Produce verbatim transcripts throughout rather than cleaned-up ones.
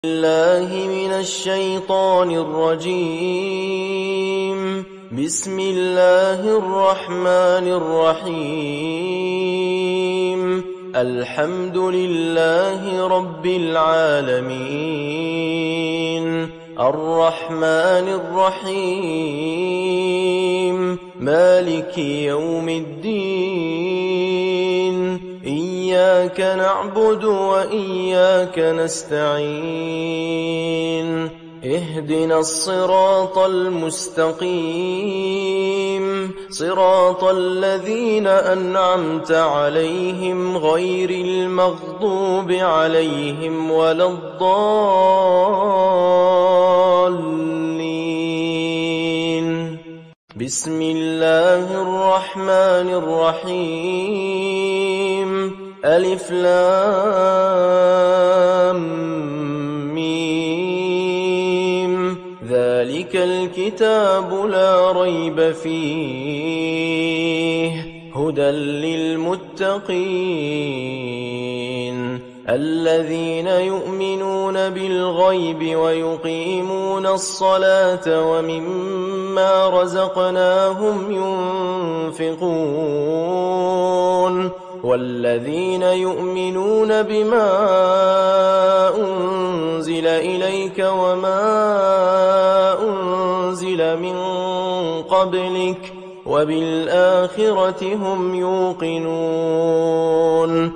الله من الشيطان الرجيم. بسم الله الرحمن الرحيم. الحمد لله رب العالمين، الرحمن الرحيم، مالك يوم الدين. إياك نعبد وإياك نستعين. اهدنا الصراط المستقيم، صراط الذين أنعمت عليهم غير المغضوب عليهم ولا الضالين. بسم الله الرحمن الرحيم. ألف لام ميم. ذلك الكتاب لا ريب فيه، هدى للمتقين الذين يؤمنون بالغيب ويقيمون الصلاة ومما رزقناهم ينفقون، والذين يؤمنون بما أنزل إليك وما أنزل من قبلك وبالآخرة هم يوقنون.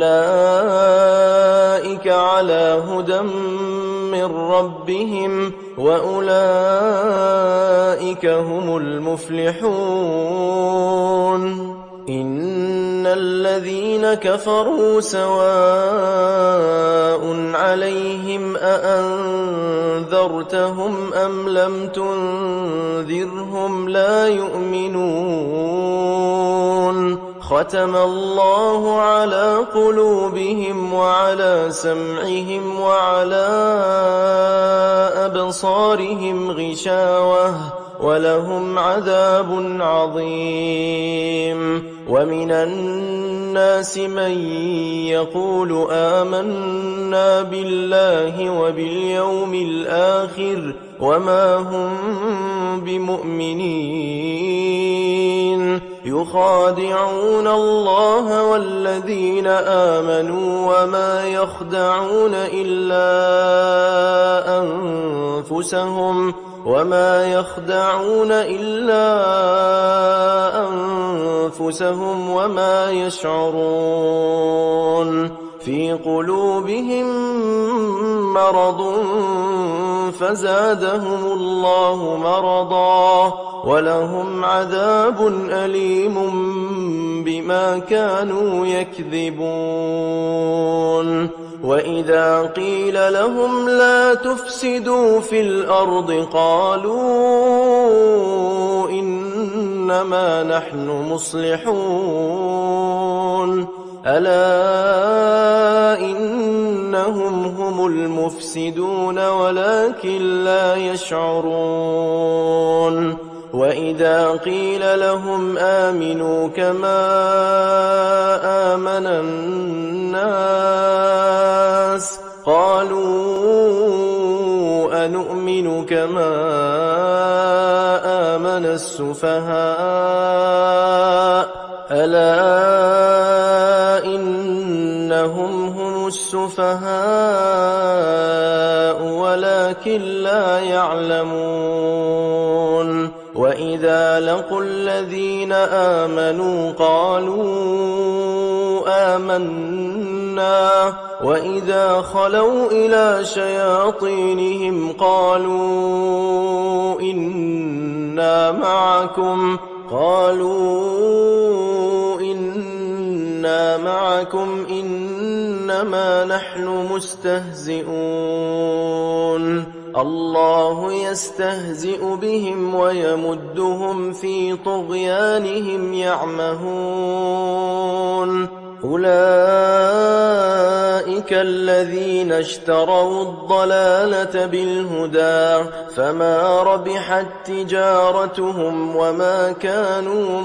أولئك على هدى من ربهم وأولئك هم المفلحون. إن الذين كفروا سواء عليهم أأنذرتهم أم لم تنذرهم لا يؤمنون. ختم الله على قلوبهم وعلى سمعهم وعلى أبصارهم غشاوة ولهم عذاب عظيم. ومن الناس من يقول آمنا بالله وباليوم الآخر وما هم بمؤمنين، يخادعون الله والذين آمنوا وما يخدعون إلا أنفسهم وما يخدعون إلا أنفسهم وما يشعرون. في قلوبهم مرض فزادهم الله مرضا ولهم عذاب أليم بما كانوا يكذبون. وإذا قيل لهم لا تفسدوا في الأرض قالوا إنما نحن مصلحون. ألا إنهم هم المفسدون ولكن لا يشعرون. وإذا قيل لهم آمنوا كما آمن الناس قالوا أنؤمن كما آمن السفهاء. ألا إنهم هم السفهاء ولكن لا يعلمون. وإذا لقوا الذين آمنوا قالوا آمنا وإذا خلوا إلى شياطينهم قالوا إنا معكم قالوا إنا معكم إنما نحن مستهزئون. الله يستهزئ بهم ويمدهم في طغيانهم يعمهون. أولئك الذين اشتروا الضلالة بالهدى فما ربحت تجارتهم وما كانوا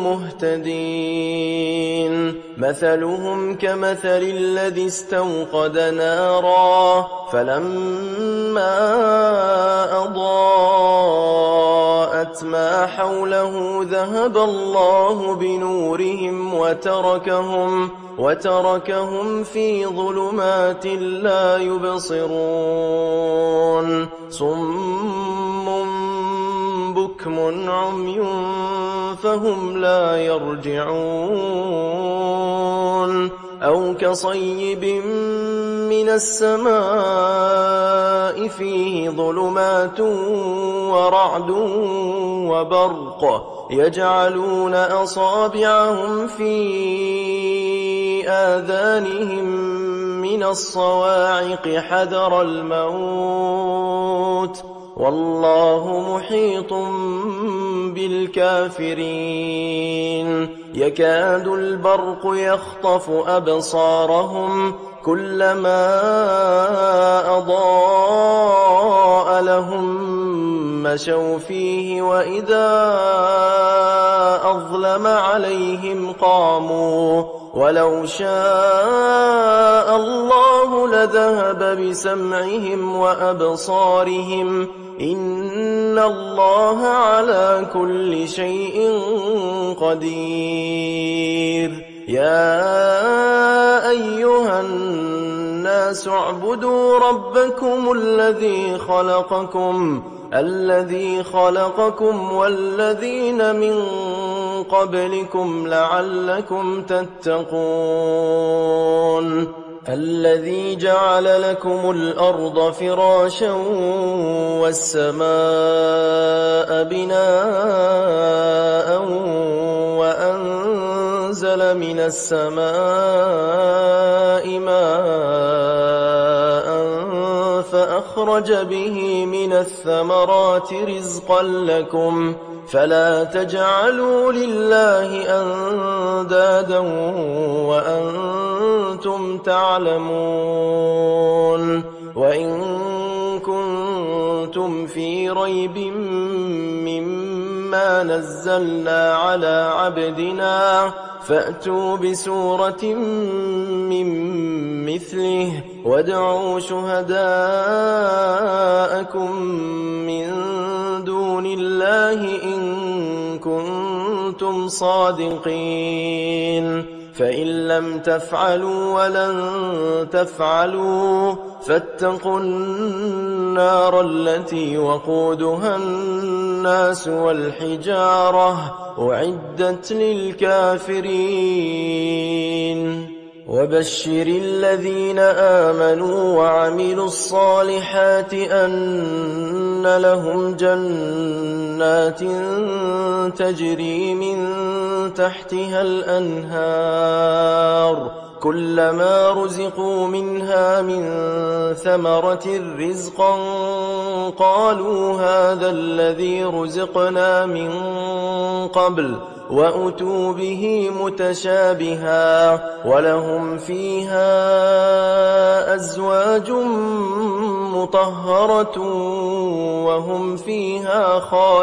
مهتدين مثلهم كمثل الذي استوقد نارا فلما أضاءت ما حوله ذهب الله بنورهم وتركهم وتركهم في ظلمات لا يبصرون صم بكم عمي فهم لا يرجعون أو كصيب من السماء فيه ظلمات ورعد وبرق يجعلون أصابعهم في آذانهم من الصواعق حذر الموت والله محيط بالكافرين يكاد البرق يخطف أبصارهم كلما أضاء لهم مشوا فيه وإذا أظلم عليهم قاموا ولو شاء الله لذهب بسمعهم وأبصارهم إن الله على كل شيء قدير يا أيها الناس اعبدوا ربكم الذي خلقكم الذي خلقكم والذين من قبلكم لعلكم تتقون الذي جعل لكم الأرض فراشا والسماء بناء وأنزل من السماء ماء فأخرج به من الثمرات رزقا لكم فلا تجعلوا لله أندادا وأنتم تعلمون وإن كنتم في ريب مما نزلنا على عبدنا فأتوا بسورة من مثله وادعوا شهداءكم من دون الله إن كنتم صادقين فإن لم تفعلوا ولن تفعلوا فاتقوا النار التي وقودها الناس والحجارة أعدت للكافرين وبشر الذين آمنوا وعملوا الصالحات أن لهم جنات تجري من تحتها الأنهار كلما رزقوا منها من ثمرة رزقا قالوا هذا الذي رزقنا من قبل وأتوا به متشابها ولهم فيها أزواج مطهرة وهم فيها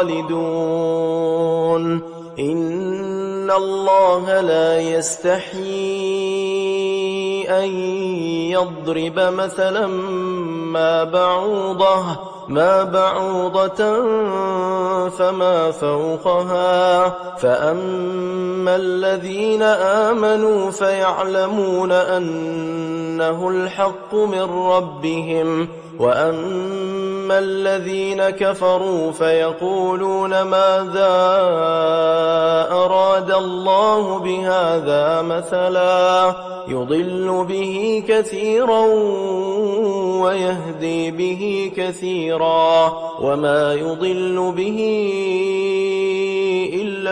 خالدون إن الله لا يستحيي أن يضرب مثلا ما بعوضة ما بعوضة فما فوقها فأما الذين آمنوا فيعلمون أنه الحق من ربهم وأما الذين كفروا فيقولون ماذا أراد الله بهذا مثلا يضل به كثيرا ويهدي به كثيرا وما يضل به إلا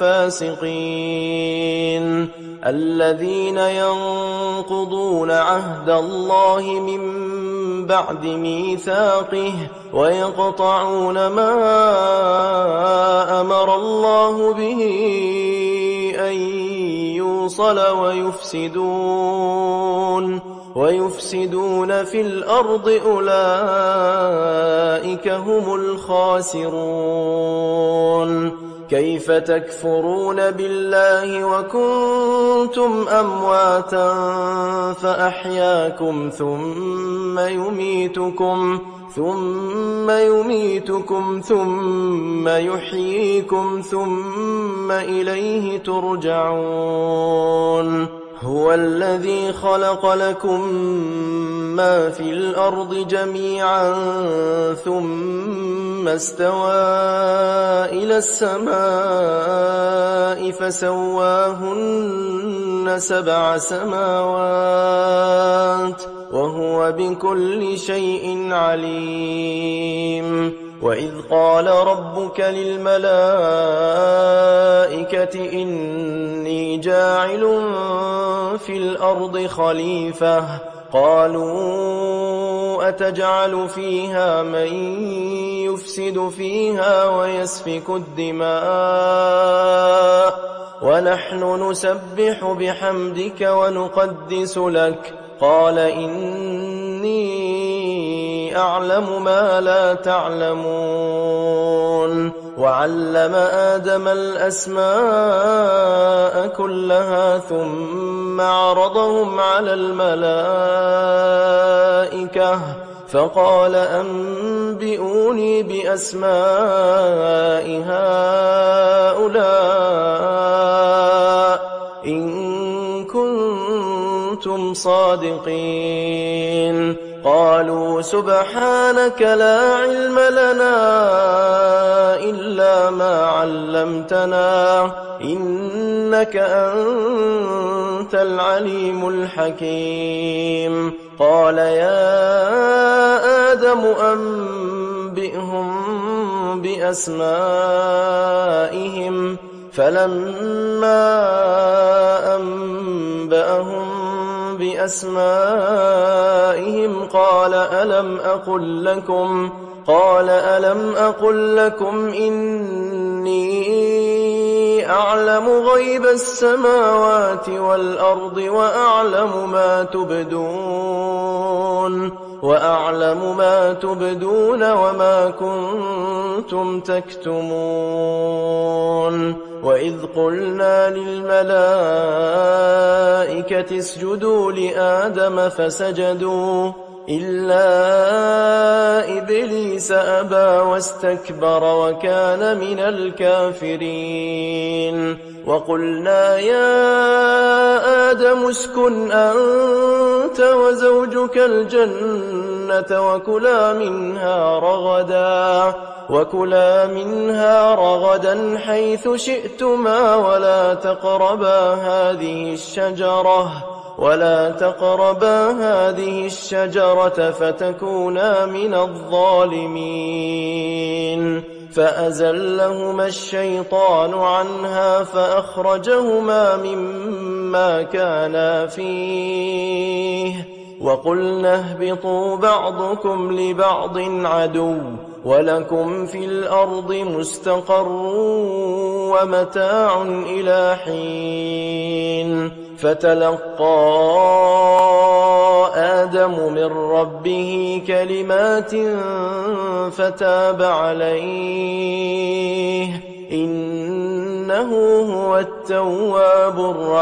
الفاسقين الذين ينقضون عهد الله من بعد ميثاقه ويقطعون ما أمر الله به أن الْبُوصَلَ وَيُفْسِدُونَ وَيُفْسِدُونَ فِي الْأَرْضِ أُولَئِكَ هُمُ الْخَاسِرُونَ كيف تكفرون بالله وكنتم أمواتا فأحياكم ثم يميتكم ثم يميتكم ثم يحييكم ثم إليه ترجعون هو الذي خلق لكم ما في الأرض جميعا ثم استوى إلى السماء فسواهن سبع سماوات وهو بكل شيء عليم وإذ قال ربك للملائكة إني جاعل في الأرض خليفة قالوا أتجعل فيها من يفسد فيها ويسفك الدماء ونحن نسبح بحمدك ونقدس لك قال إني أعلم ما لا تعلمون وعلم آدم الأسماء كلها ثم عرضهم على الملائكة فقال أنبئوني بأسماء هؤلاء إن كنتم صادقين قالوا سبحانك لا علم لنا إلا ما علمتنا إنك أنت العليم الحكيم قال يا آدم أنبئهم بأسمائهم فلما أنبأهم بأسمائهم قال ألم أقل لكم قال ألم أقل لكم إني أعلم غيب السماوات والأرض وأعلم ما تبدون وأعلم ما تبدون وما كنتم تكتمون وإذ قلنا للملائكة اسجدوا لآدم فسجدوا إلا إبليس أبى واستكبر وكان من الكافرين وقلنا يا آدم اسكن أنت وزوجك الجنة وكلا منها رغدا وكلا منها رغدا حيث شئتما ولا تقربا هذه الشجرة ولا تقربا هذه الشجرة فتكونا من الظالمين فأزلهما الشيطان عنها فأخرجهما مما كانا فيه وقلنا اهبطوا بعضكم لبعض عدو ولكم في الأرض مستقر ومتاع إلى حين فتلقى آدم من ربه كلمات فتاب عليه إنه هو التواب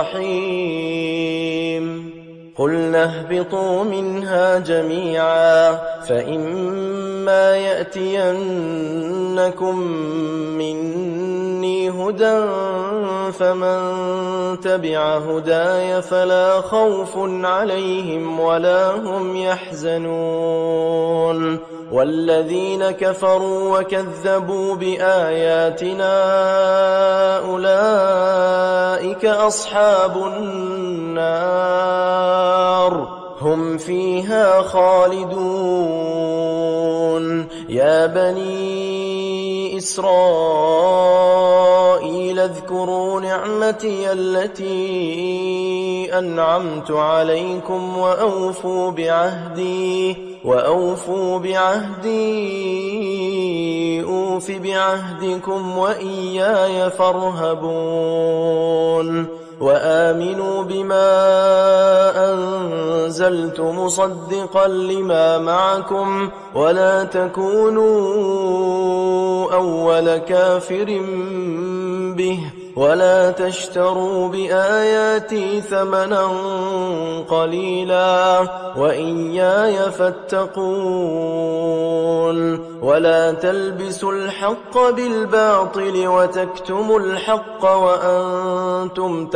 الرحيم قلنا اهبطوا منها جميعا فإما يأتينكم مني هدى فمن تبع هداي فلا خوف عليهم ولا هم يحزنون والذين كفروا وكذبوا بآياتنا أولئك أصحاب النار هم فيها خالدون يا بني إسرائيل اذكروا نعمتي التي أنعمت عليكم وأوفوا بعهدي وأوفوا بعهدي أوف بعهدكم وإياي فارهبون وآمنوا بما أنزلت مصدقا لما معكم ولا تكونوا أول كافر به ولا تشتروا بآياتي ثمنا قليلا وإياي فاتقون ولا تلبسوا الحق بالباطل وتكتموا الحق وأنتم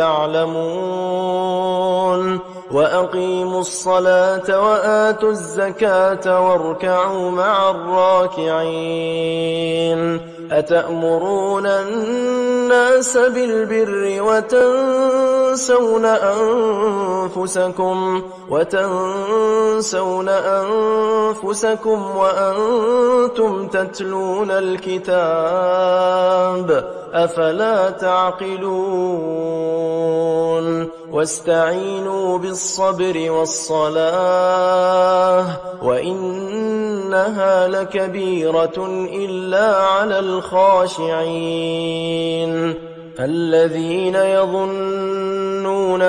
تعلمون وأقيموا الصلاة وآتوا الزكاة واركعوا مع الراكعين أتأمرون الناس بالبر وتنسون أنفسكم وتنسون أنفسكم وأنتم تتلون الكتاب أفلا تعقلون واستعينوا بالصبر والصلاة وإنها لكبيرة إلا على الخاشعين الذين يظنون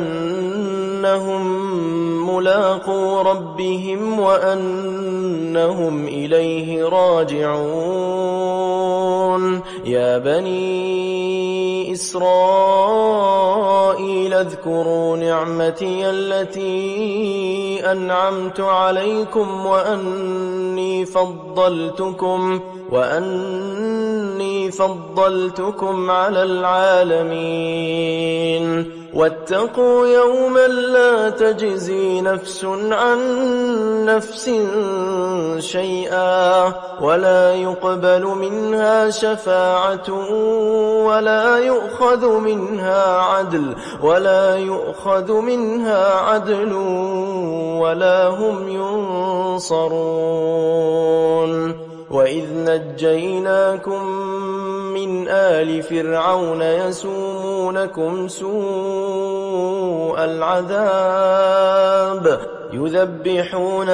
أنهم ملاقو ربهم وأنهم إليه راجعون يا بني إسرائيل اذكروا نعمتي التي أنعمت عليكم وأني فضلتكم وأني فضلتكم على العالمين واتقوا يوما لا تجزي نفس عن نفس شيئا ولا يقبل منها شفاعة ولا يؤخذ منها عدل ولا يؤخذ منها عدل ولا هم ينصرون وإذ نجيناكم من آل فرعون يسومونكم سوء العذاب يذبحون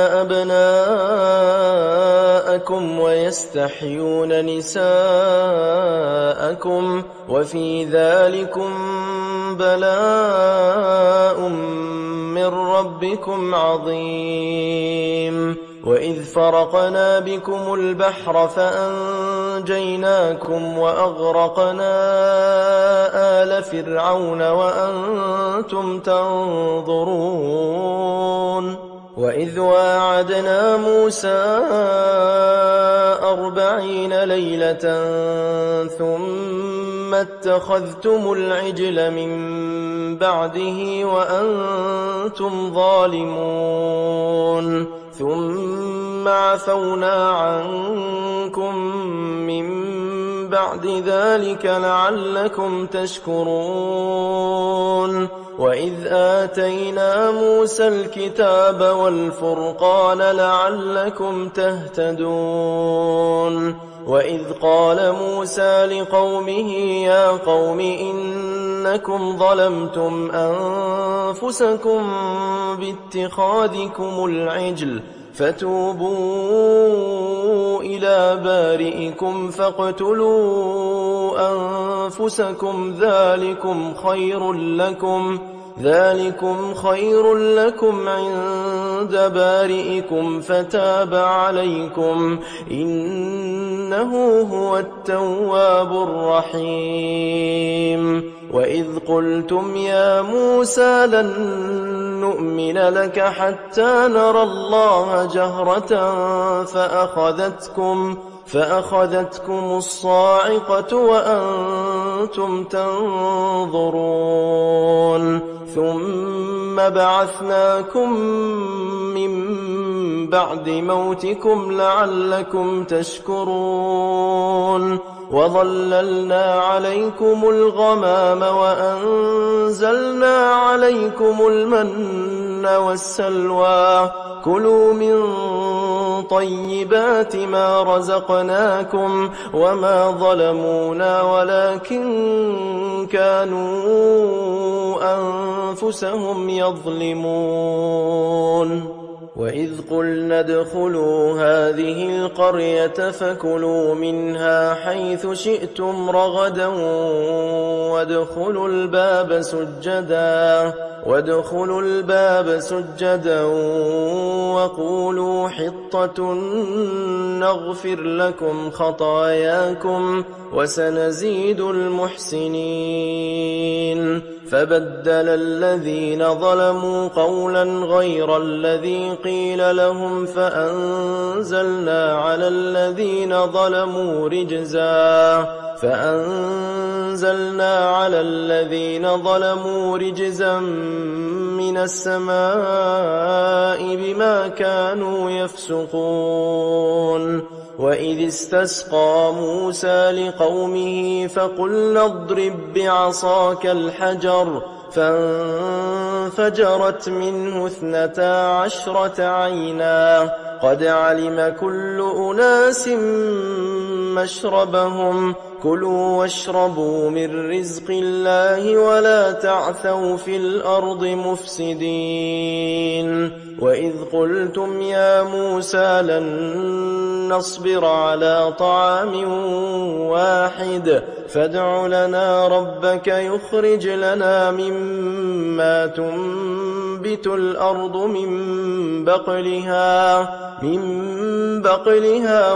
أبناءكم ويستحيون نساءكم وفي ذلكم بلاء من ربكم عظيم وإذ فرقنا بكم البحر فأنجيناكم وأغرقنا آل فرعون وأنتم تنظرون وإذ واعدنا موسى أربعين ليلة ثم اتخذتم العجل من بعده وأنتم ظالمون ثم عفونا عنكم من بعد ذلك لعلكم تشكرون وإذ آتينا موسى الكتاب والفرقان لعلكم تهتدون وإذ قال موسى لقومه يا قوم إنكم ظلمتم أنفسكم باتخاذكم العجل فتوبوا إلى بارئكم فاقتلوا أنفسكم ذلكم خير لكم ذلكم خير لكم عند بارئكم فتاب عليكم إنه هو التواب الرحيم وإذ قلتم يا موسى لن نؤمن لك حتى نرى الله جهرة فأخذتكم فأخذتكم الصاعقة وأنتم تنظرون ثم بعثناكم من بعد موتكم لعلكم تشكرون وظللنا عليكم الغمام وأنزلنا عليكم المن والسلوى كلوا من طيبات ما رزقناكم وما ظلمونا ولكن كانوا أنفسهم يظلمون وإذ قلنا ادخلوا هذه القرية فكلوا منها حيث شئتم رغدا وادخلوا الباب سجدا وادخلوا الباب سجدا وقولوا حطة نغفر لكم خطاياكم وسنزيد المحسنين. فبدل الذين ظلموا قولا غير الذي قيل لهم فأنزلنا على الذين ظلموا رجزا فأنزلنا على الذين ظلموا رجزا من السماء بما كانوا يفسقون. وإذ استسقى موسى لقومه فقلنا اضرب بعصاك الحجر فانفجرت منه اثنتا عشرة عينا قد علم كل أناس مشربهم كلوا واشربوا من رزق الله ولا تعثوا في الأرض مفسدين. وإذ قلتم يا موسى لن نصبر على طعام واحد فادع لنا ربك يخرج لنا مما تنبت الأرض من بقلها من بقلها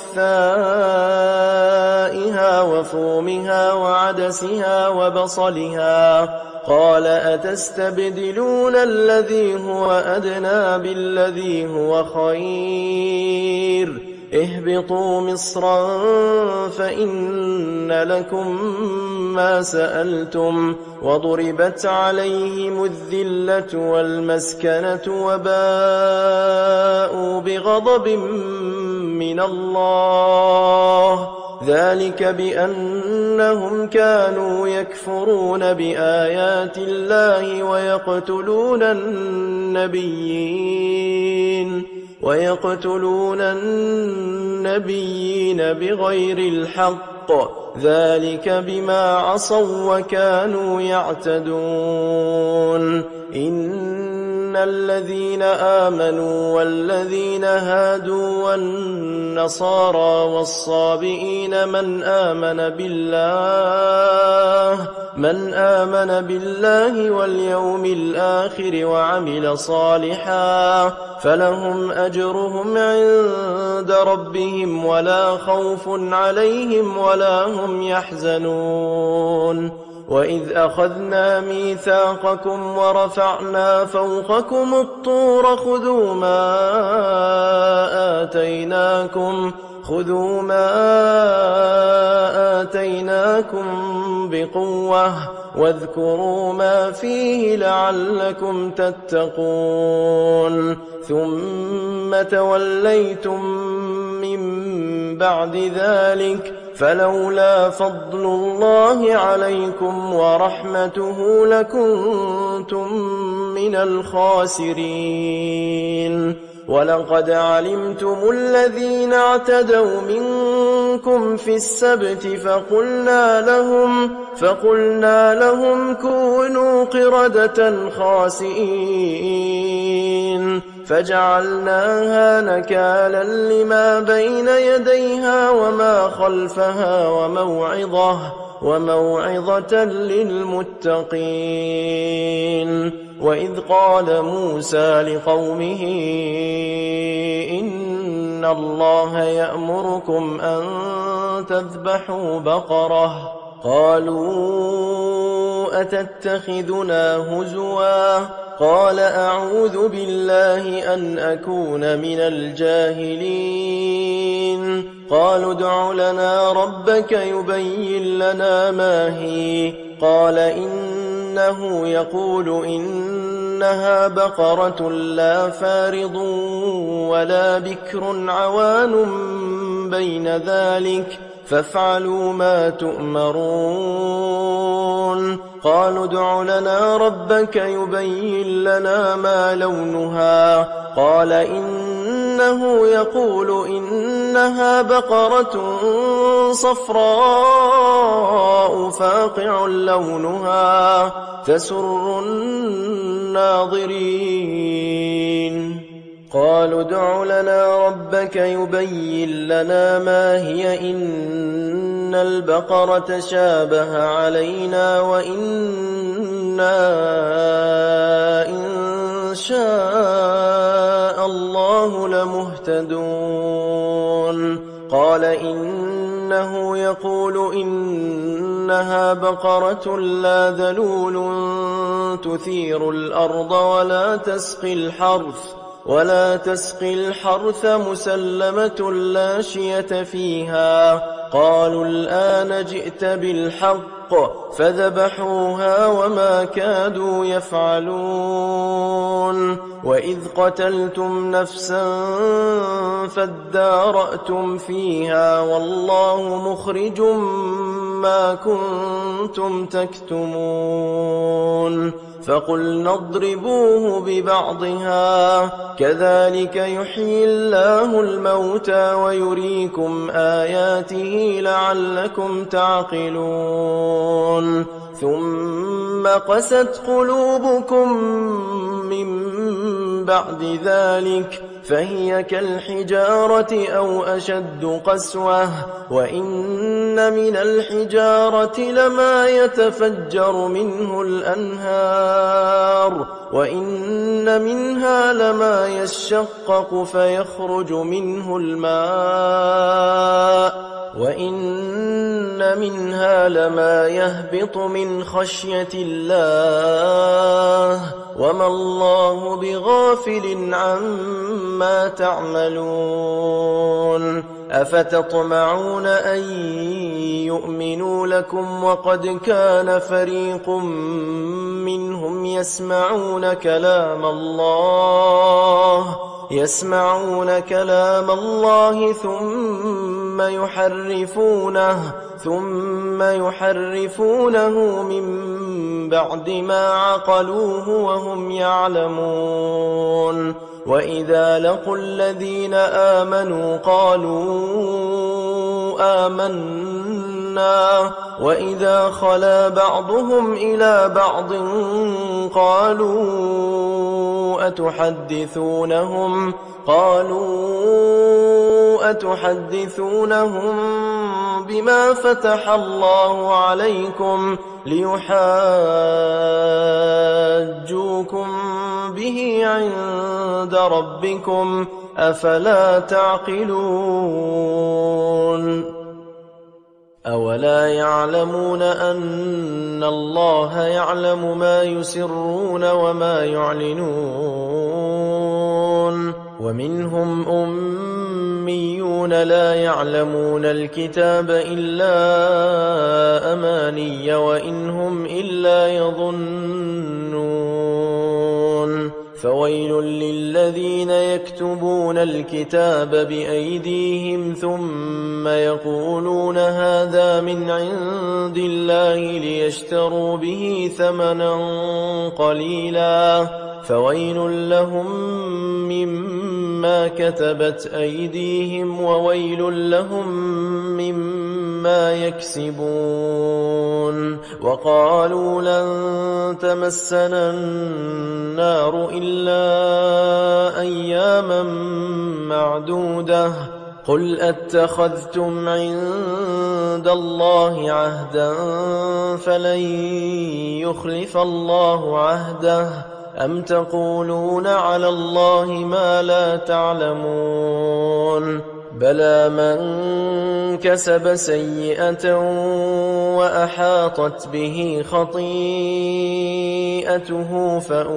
وقثائها وفومها وعدسها وبصلها قال أتستبدلون الذي هو أدنى بالذي هو خير اهبطوا مصرا فإن لكم ما سألتم وضربت عليهم الذلة والمسكنة وباءوا بغضب من الله ذلك بأنهم كانوا يكفرون بآيات الله ويقتلون النبيين ويقتلون النبيين بغير الحق ذلك بما عصوا وكانوا يعتدون. إن الذين آمنوا والذين هادوا والنصارى والصابئين من آمن بالله من آمن بالله واليوم الآخر وعمل صالحا فلهم أجرهم عند ربهم ولا خوف عليهم ولا هم يحزنون. وإذ أخذنا ميثاقكم ورفعنا فوقكم الطور خذوا ما آتيناكم خذوا ما آتيناكم بقوة واذكروا ما فيه لعلكم تتقون. ثم توليتم من بعد ذلك فلولا فضل الله عليكم ورحمته لكنتم من الخاسرين. ولقد علمتم الذين اعتدوا منكم في السبت فقلنا لهم فقلنا لهم كونوا قردة خاسئين فجعلناها نكالا لما بين يديها وما خلفها وموعظة وموعظة للمتقين. وإذ قال موسى لقومه إن الله يأمركم أن تذبحوا بقرة قالوا أتتخذنا هزوا قال أعوذ بالله أن أكون من الجاهلين. قالوا ادع لنا ربك يبين لنا ما هي قال إنه يقول إنها بقرة لا فارض ولا بكر عوان بين ذلك فافعلوا ما تؤمرون. قالوا ادع لنا ربك يبين لنا ما لونها قال إنه يقول إنها بقرة صفراء فاقع لونها تسر الناظرين. قالوا ادع لنا ربك يبين لنا ما هي إن البقرة شابه علينا وإنا إن شاء الله لمهتدون قال إنه يقول إنها بقرة لا ذلول تثير الأرض ولا تسقي الحرث ولا تسقي الحرث مسلمة لا شية فيها قالوا الآن جئت بالحق فذبحوها وما كادوا يفعلون وإذ قتلتم نفسا فادارأتم فيها والله مخرج ما كنتم تكتمون فقلنا اضربوه ببعضها كذلك يحيي الله الموتى ويريكم آياته لعلكم تعقلون ثم قست قلوبكم من بعد ذلك فهي كالحجارة أو أشد قسوة وإن من الحجارة لما يتفجر منه الأنهار وإن منها لما يشقق فيخرج منه الماء وإن منها لما يهبط من خشية الله وما الله بغافل عما تعملون أفتطمعون أن يؤمنوا لكم وقد كان فريق منهم يسمعون كلام الله يسمعون كلام الله ثم يحرفونه ثم يحرفونه من بعد ما عقلوه وهم يعلمون وإذا لقوا الذين آمنوا قالوا آمنا وإذا خلا بعضهم إلى بعض قالوا أتحدثونهم قالوا أتحدثونهم بما فتح الله عليكم ليحاجوكم به عند ربكم أفلا تعقلون أولا يعلمون أن الله يعلم ما يسرون وما يعلنون ومنهم أميون لا يعلمون الكتاب إلا أماني وإن هم إلا يظنون فويل للذين يكتبون الكتاب بأيديهم ثم يقولون هذا من عند الله ليشتروا به ثمنا قليلا فويل لهم مما كتبت أيديهم وويل لهم مما يكسبون وقالوا لن تمسنا النار إلا أياما معدودة قل أتخذتم عند الله عهدا فلن يخلف الله عهده أم تقولون على الله ما لا تعلمون بلى من كسب سيئة وأحاطت به خطيئته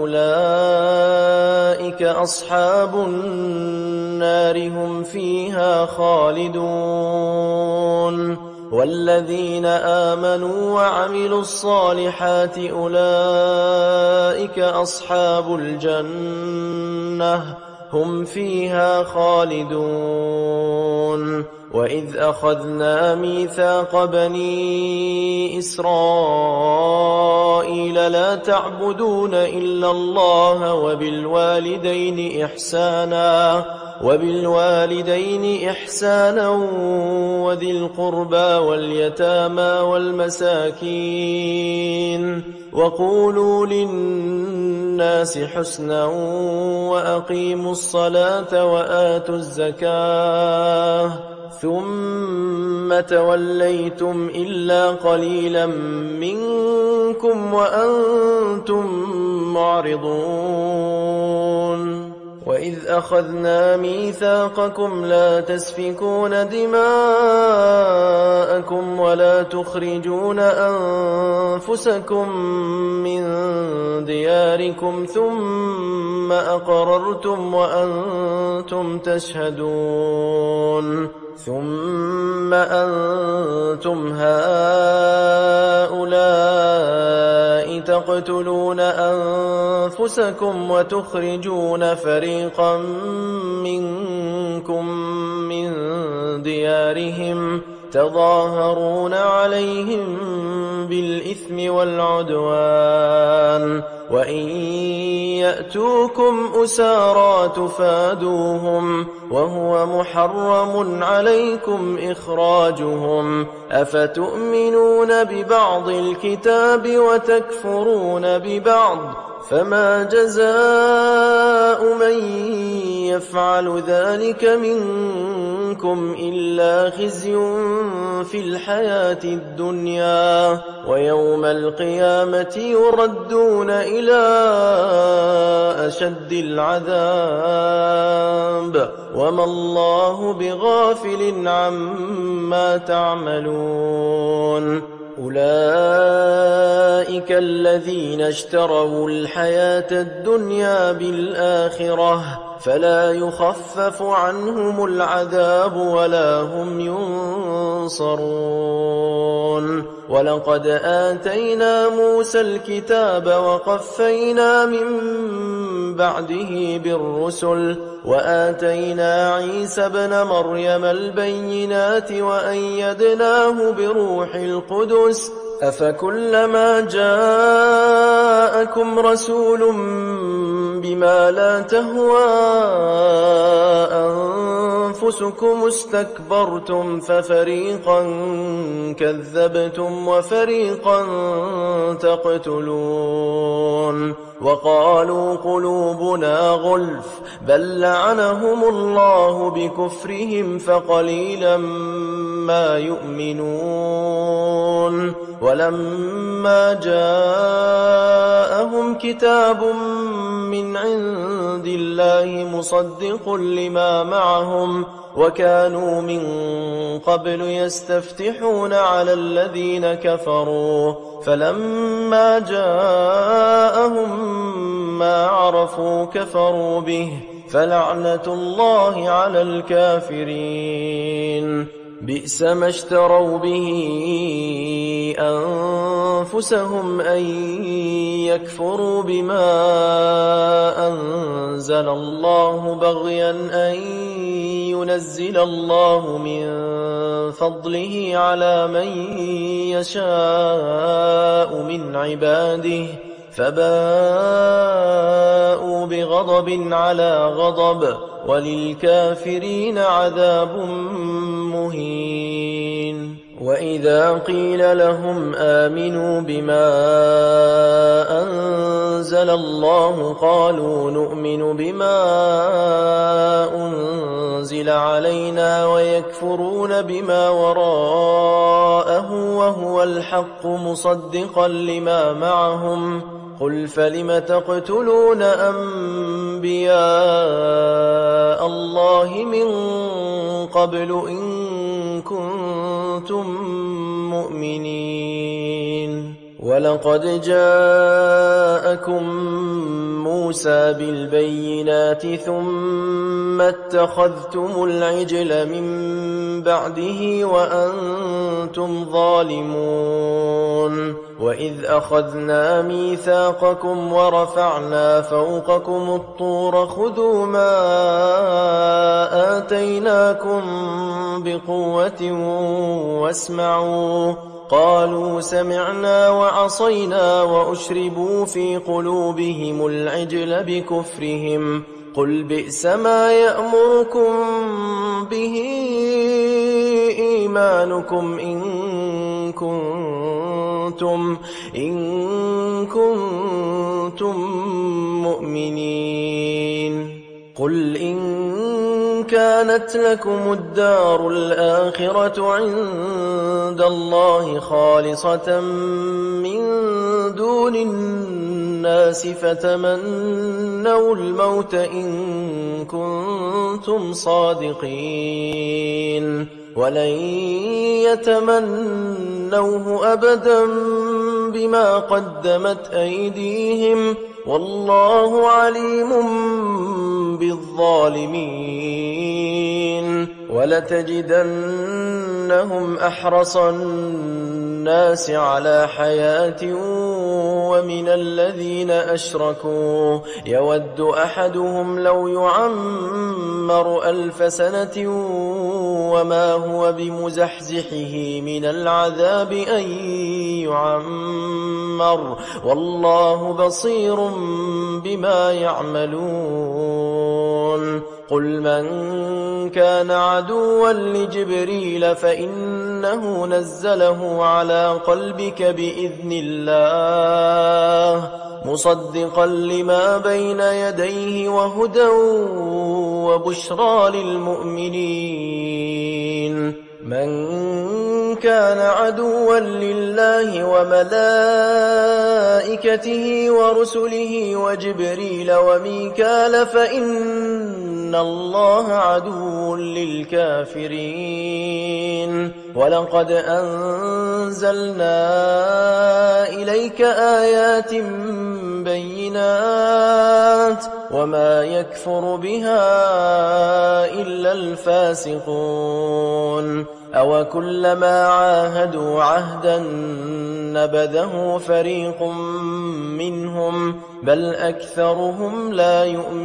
فأولئك أصحاب النار هم فيها خالدون والذين آمنوا وعملوا الصالحات أولئك أصحاب الجنة هم فيها خالدون وإذ أخذنا ميثاق بني إسرائيل لا تعبدون إلا الله وبالوالدين إحسانا وبالوالدين إحسانا وذي القربى واليتامى والمساكين وقولوا للناس حسنا وأقيموا الصلاة وآتوا الزكاة ثم توليتم إلا قليلا منكم وأنتم معرضون وإذ أخذنا ميثاقكم لا تسفكون دماءكم ولا تخرجون أنفسكم من دياركم ثم أقررتم وأنتم تشهدون ثم أنتم هؤلاء تقتلون أنفسكم وتخرجون فريقا منكم من ديارهم تظاهرون عليهم بالإثم والعدوان وإن يأتوكم أسارى تفادوهم وهو محرم عليكم إخراجهم أفتؤمنون ببعض الكتاب وتكفرون ببعض فما جزاء من يفعل ذلك منكم إلا خزي في الحياة الدنيا ويوم القيامة يردون إلى أشد العذاب وما الله بغافل عما تعملون أولئك الذين اشتروا الحياة الدنيا بالآخرة فلا يخفف عنهم العذاب ولا هم ينصرون ولقد آتينا موسى الكتاب وقفينا من بعده بالرسل وآتينا عيسى ابن مريم البينات وأيدناه بروح القدس أفكلما جاءكم رسول بما لا تهوى أنفسكم استكبرتم ففريقا كذبتم وفريقا تقتلون وقالوا قلوبنا غلف بل لعنهم الله بكفرهم فقليلا ما يؤمنون ولما جاءهم كتاب من عند الله مصدق لما معهم وكانوا من قبل يستفتحون على الذين كفروا فلما جاءهم ما عرفوا كفروا به فلعنة الله على الكافرين بئس ما اشتروا به أنفسهم أن يكفروا بما أنزل الله بغيا أن ينزل الله من فضله على من يشاء من عباده فباءوا بغضب على غضب وللكافرين عذاب مهين وإذا قيل لهم آمنوا بما أنزل الله قالوا نؤمن بما أنزل علينا ويكفرون بما وراءه وهو الحق مصدقا لما معهم قل فلم تقتلون أنبياء الله من قبل إن كنتم مؤمنين ولقد جاءكم موسى بالبينات ثم اتخذتم العجل من بعده وأنتم ظالمون وإذ أخذنا ميثاقكم ورفعنا فوقكم الطور خذوا ما آتيناكم بقوة واسمعوا قالوا سمعنا وعصينا وأشربوا في قلوبهم العجل بكفرهم قل بئس ما يأمركم به إيمانكم إن كنتم, إن كنتم مؤمنين. قل إن كانت لكم الدار الآخرة عند الله خالصة من دون الناس فتمنوا الموت إن كنتم صادقين ولن يتمنوه أبدا بما قدمت أيديهم والله عليم بالظالمين. ولتجدنهم أحرص الناس على حياة ومن الذين أشركوا يود أحدهم لو يعمر ألف سنة وما هو بمزحزحه من العذاب أن يعمر والله بصير بما يعملون. قل من كان عدوا لجبريل فإنه نزله على قلبك بإذن الله مصدقا لما بين يديه وهدى وبشرى للمؤمنين. من كان عدوا لله وملائكته ورسله وجبريل وميكال فإن الله عدو للكافرين. ولقد أنزلنا إليك آيات بينات وما يكفر بها إلا الفاسقون. أوكلما عاهدوا عهدا نبذه فريق منهم بل أكثرهم لا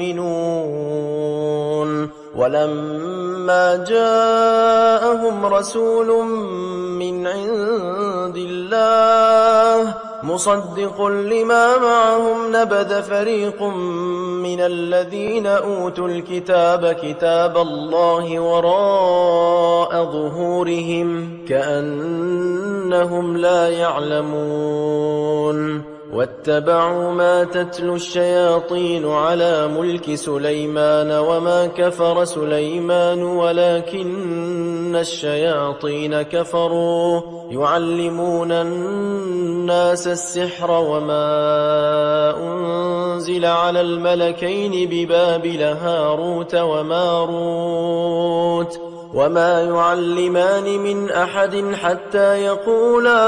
يؤمنون. ولما جاءهم رسول من عند الله مصدق لما معهم نبذ فريق من الذين أوتوا الكتاب كتاب الله وراء ظهورهم كأنهم لا يعلمون. واتبعوا ما تتلو الشياطين على ملك سليمان وما كفر سليمان ولكن الشياطين كفروا يعلمون الناس السحر وما أنزل على الملكين ببابل هاروت وماروت وما يعلمان من أحد حتى يقولا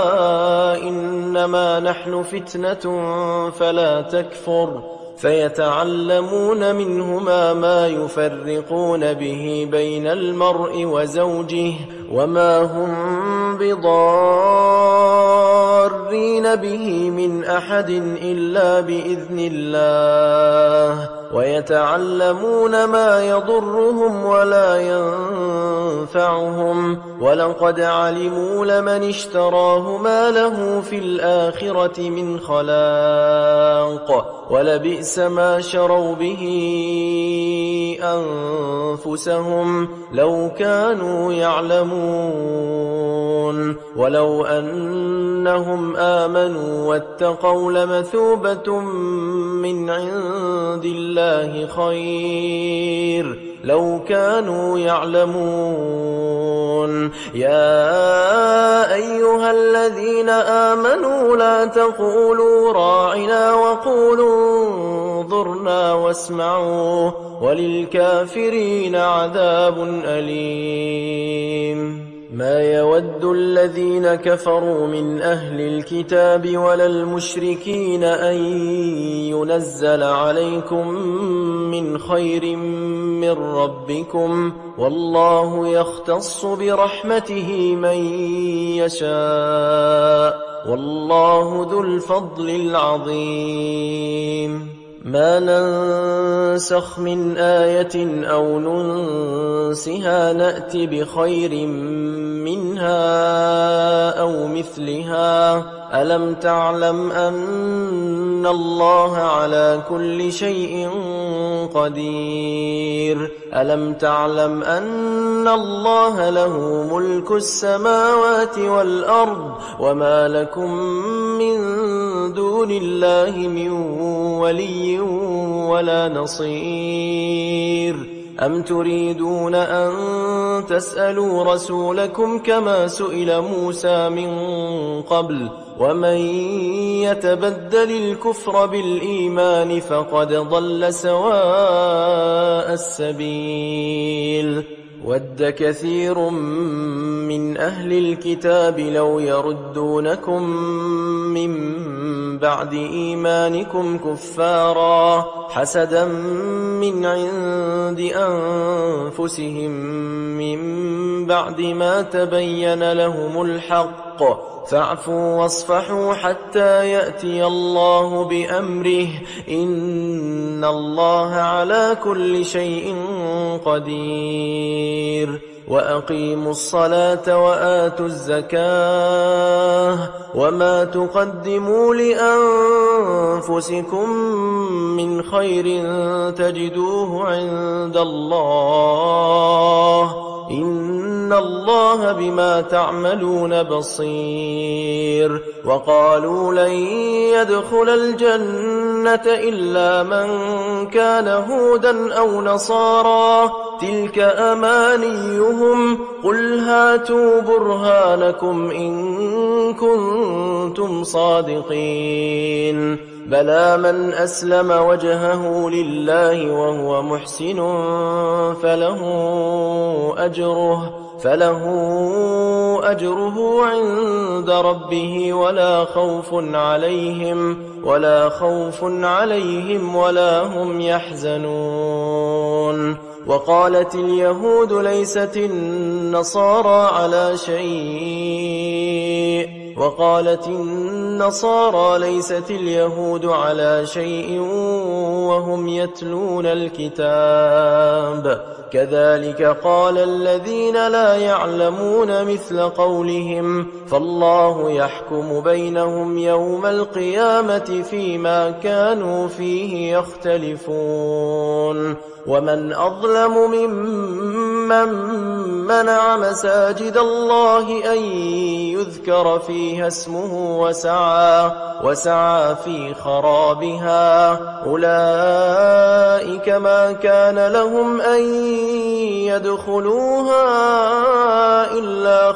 إنما نحن فتنة فلا تكفر فيتعلمون منهما ما يفرقون به بين المرء وزوجه وما هم بضارين به من أحد إلا بإذن الله ويتعلمون ما يضرهم ولا ينفعهم ولقد علموا لمن اشتراه ما له في الآخرة من خلاق ولبئس ما شروا به أنفسهم لو كانوا يعلمون. ولو أنهم آمنوا واتقوا لمثوبة من عند الله خير لو كانوا يعلمون. يا أيها الذين آمنوا لا تقولوا راعنا وقولوا انظرنا واسمعوا وللكافرين عذاب أليم. ما يود الذين كفروا من أهل الكتاب ولا المشركين أن ينزل عليكم من خير من ربكم والله يختص برحمته من يشاء والله ذو الفضل العظيم. ما ننسخ من آية أو ننسها نأت بخير منها أو مثلها ألم تعلم أن الله على كل شيء قدير ألم تعلم أن الله له ملك السماوات والأرض وما لكم من دون الله من ولي ولا نصير أم تريدون أن تسألوا رسولكم كما سئل موسى من قبل ومن يتبدل الكفر بالإيمان فقد ضل سواء السبيل ود كثير من أهل الكتاب لو يردونكم من بعد إيمانكم كفارا حسدا من عند أنفسهم من بعد ما تبين لهم الحق فاعفوا واصفحوا حتى يأتي الله بأمره إن الله على كل شيء قدير وأقيموا الصلاة وآتوا الزكاة وما تقدموا لأنفسكم من خير تجدوه عند الله إن الله بما تعملون بصير وقالوا لن يدخل الجنة إلا من كان هودا أو نصارى تلك أمانيهم قل هاتوا برهانكم إن كنتم صادقين بلى من أسلم وجهه لله وهو محسن فله أجره فله أجره عند ربه ولا خوف عليهم ولا خوف عليهم ولا هم يحزنون وقالت اليهود ليست النصارى على شيء وقالت النصارى ليست اليهود على شيء وهم يتلون الكتاب كذلك قال الذين لا يعلمون مثل قولهم فالله يحكم بينهم يوم القيامة فيما كانوا فيه يختلفون ومن أظلم ممن منع مساجد الله أن يذكر فيها اسمه وسعى, وسعى في خرابها أولئك ما كان لهم أن يدخلوها إلا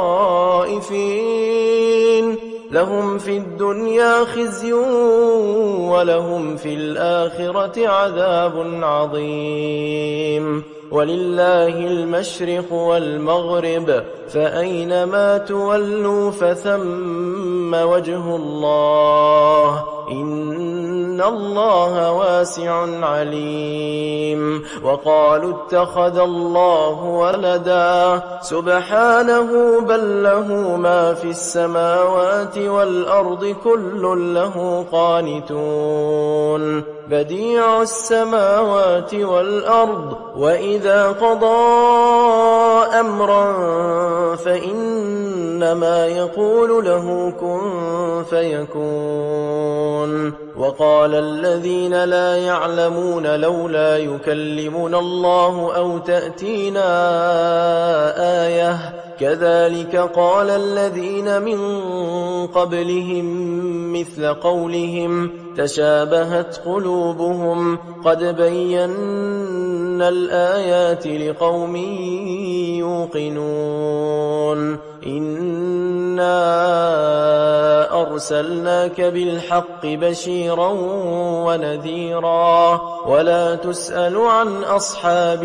خائفين لهم في الدنيا خزي ولهم في الآخرة عذاب عظيم ولله المشرق والمغرب فأينما تولوا فثم وجه الله إن الله واسع عليم وقالوا اتخذ الله ولدا سبحانه بل له ما في السماوات والأرض كل له قانتون بديع السماوات والأرض وإذا قضى أمرا فإنما يقول له كن فيكون وقال الذين لا يعلمون لولا يكلمنا الله أو تأتينا آية كذلك قال الذين من قبلهم مثل قولهم تشابهت قلوبهم قد بينا الآيات لقوم يوقنون إنا أرسلناك بالحق بشيرا ونذيرا ولا تسأل عن أصحاب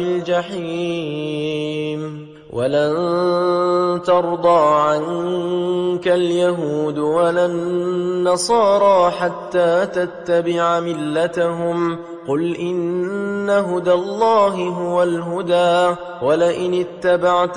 الجحيم ولن ترضى عنك اليهود ولا النصارى حتى تتبع ملتهم قل إن هدى الله هو الهدى ولئن اتبعت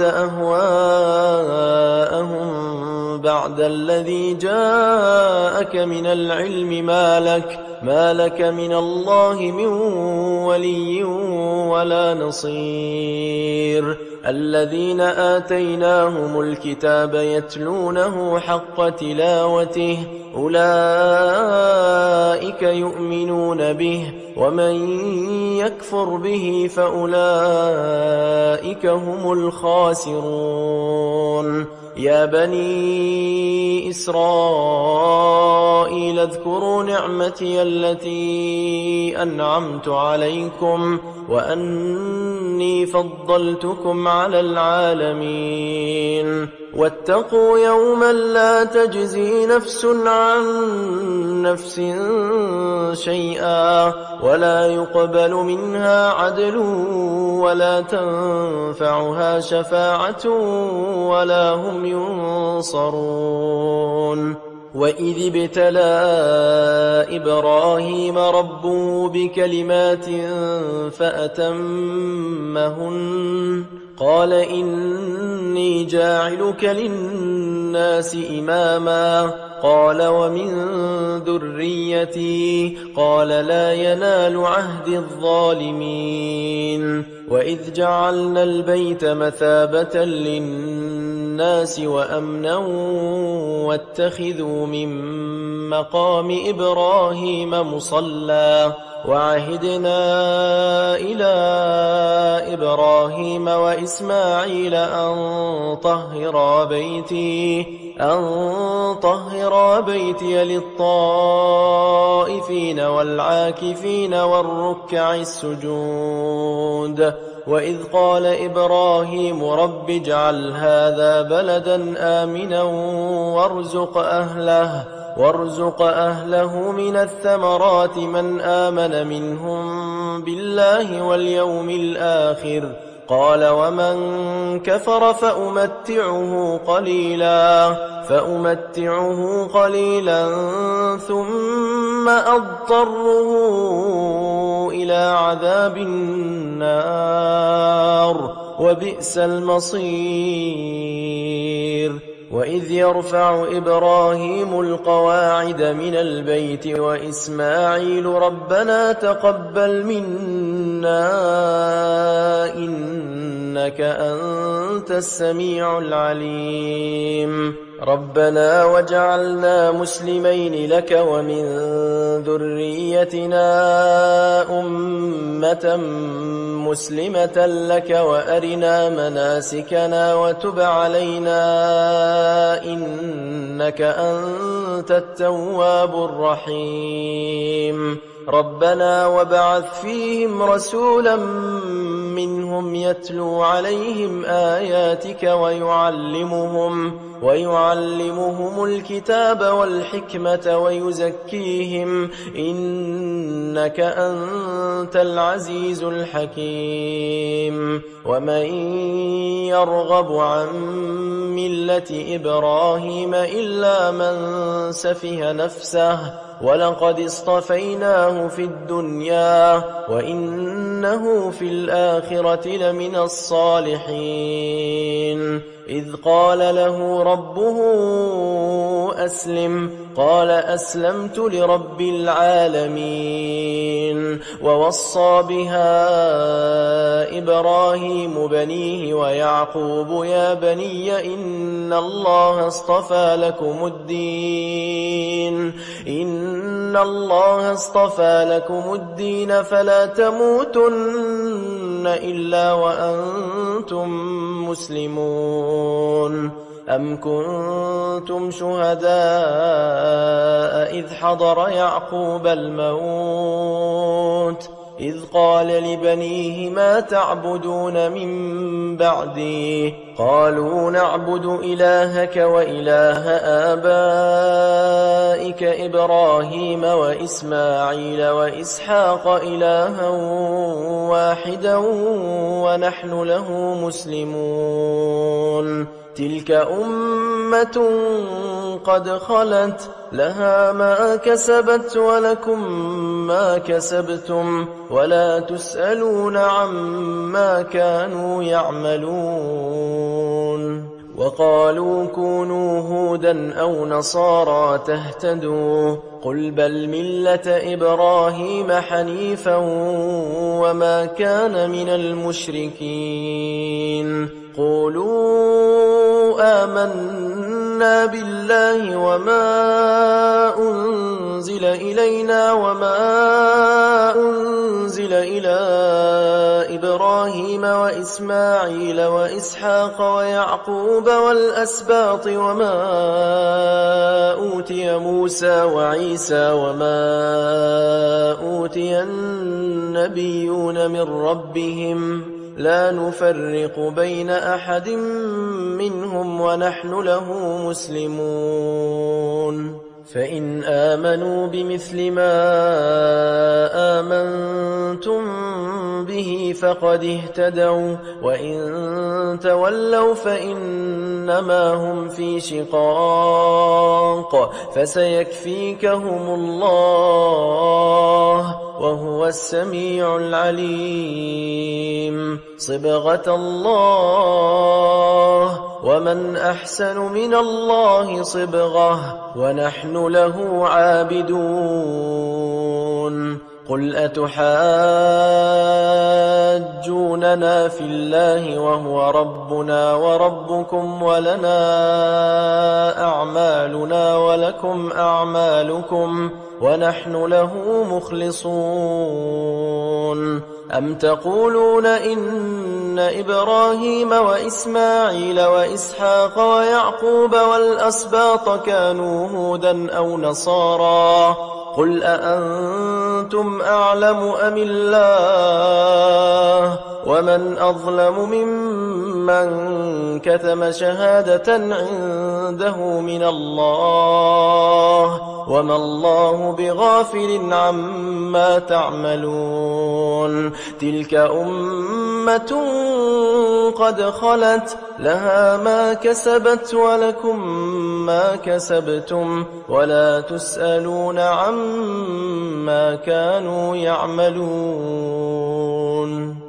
أهواءهم بعد الذي جاءك من العلم ما لك ما لك من الله من ولي ولا نصير الذين آتيناهم الكتاب يتلونه حق تلاوته أولئك يؤمنون به ومن يكفر به فأولئك هم الخاسرون يا بني إسرائيل اذكروا نعمتي التي أنعمت عليكم وأني فضلتكم على العالمين واتقوا يوما لا تجزي نفس عن نفس شيئا ولا يقبل منها عدل ولا تنفعها شفاعة ولا هم ينصرون وإذ ابتلى إبراهيم ربه بكلمات فأتمهن قال إني جاعلك للناس إماما قال ومن ذريتي قال لا ينال عهد الظالمين وإذ جعلنا البيت مثابة للناس وأمنا واتخذوا من مقام إبراهيم مصلى وعهدنا إلى إبراهيم وإسماعيل أن طهرا بيتي أن طهرا بيتي للطائفين والعاكفين والركع السجود وإذ قال إبراهيم رب اجعل هذا بلدا آمنا وارزق أهله وارزق أهله من الثمرات من آمن منهم بالله واليوم الآخر قال ومن كفر فأمتعه قليلا فأمتعه قليلا ثم أضطره إلى عذاب النار وبئس المصير وإذ يرفع إبراهيم القواعد من البيت وإسماعيل ربنا تقبل منا إنك أنت السميع العليم ربنا وجعلنا مسلمين لك ومن ذريتنا أمة مسلمة لك وأرنا مناسكنا وتب علينا إنك أنت التواب الرحيم ربنا وابعث فيهم رسولا منهم يتلو عليهم آياتك ويعلمهم ويعلمهم الكتاب والحكمة ويزكيهم إنك أنت العزيز الحكيم ومن يرغب عن ملة إبراهيم إلا من سفه نفسه ولقد اصطفيناه في الدنيا وإنه في الآخرة لمن الصالحين إذ قال له ربه أسلم قال أسلمت لرب العالمين ووصى بها إبراهيم بنيه ويعقوب يا بني إن الله اصطفى لكم الدين إن الله اصطفى لكم الدين فلا تموتن إلا وأنتم مسلمون أم كنتم شهداء إذ حضر يعقوب الموت إذ قال لبنيه ما تعبدون من بعدي قالوا نعبد إلهك وإله آبائك إبراهيم وإسماعيل وإسحاق إلها واحدا ونحن له مسلمون تلك أمة قد خلت لها ما كسبت ولكم ما كسبتم ولا تسألون عما كانوا يعملون وقالوا كونوا هودا أو نصارى تهتدوا قل بل ملة إبراهيم حنيفا وما كان من المشركين قولوا آمنا آمنا بالله وما أنزل إلينا وما أنزل إلى إبراهيم وإسماعيل وإسحاق ويعقوب والأسباط وما أوتي موسى وعيسى وما أوتي النبيون من ربهم لا نفرق بين أحد منهم ونحن له مسلمون فإن آمنوا بمثل ما آمنتم به فقد اهتدوا وإن تولوا فإنما هم في شقاق فسيكفيكهم الله وهو السميع العليم صبغة الله ومن أحسن من الله صبغة ونحن له عابدون قل أتحاجوننا في الله وهو ربنا وربكم ولنا أعمالنا ولكم أعمالكم ونحن له مخلصون أم تقولون إن إبراهيم وإسماعيل وإسحاق ويعقوب والأسباط كانوا هودا أو نصارى قل أأنتم أعلم أم الله ومن أظلم ممن كتم شهادة عنده من الله وما الله بغافل عما تعملون تلك أمة قد خلت لها ما كسبت ولكم ما كسبتم ولا تسألون عما كانوا يعملون